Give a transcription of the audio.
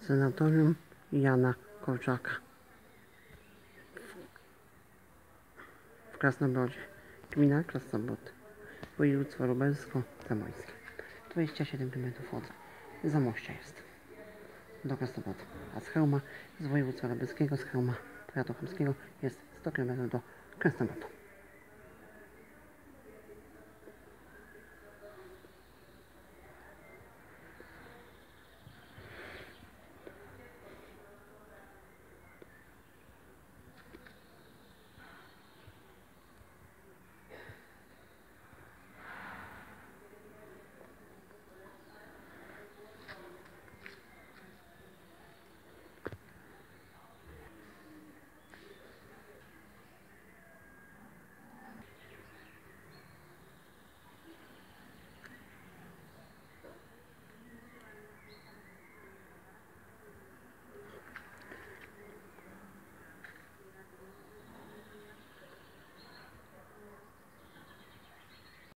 Sanatorium Jana Korczaka w Krasnobrodzie, gmina Krasnobród, województwo lubelsko-zamorskie. 27 km od Zamościa jest do Krasnobrodu, a z Chełma, z województwa lubelskiego, z Chełma, powiatu chełmskiego jest 100 km do Krasnobrodu.